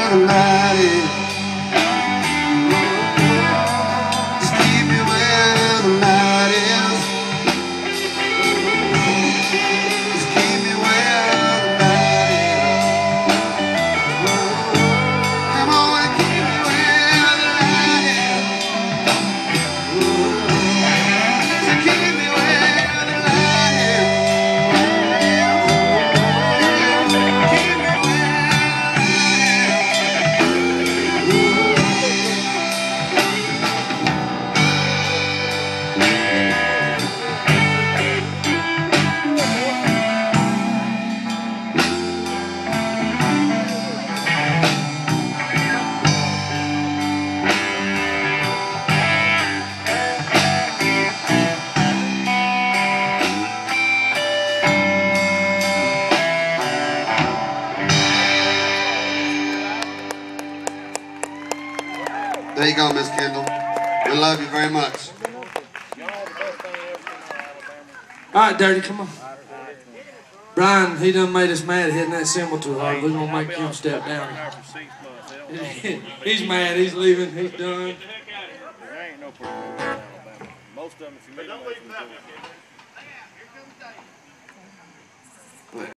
the light is. Just keep me where the light is. Just keep me where the light is. Come on and keep me where the light is. Just keep me where the light is. Keep me where There you go, Miss Kendall. We love you very much. All right, Dirty, come on. Brian, he done made us mad hitting that cymbal too hard. We're going to make him step down. He's mad. He's leaving. He's done. Most of them, if you meet them,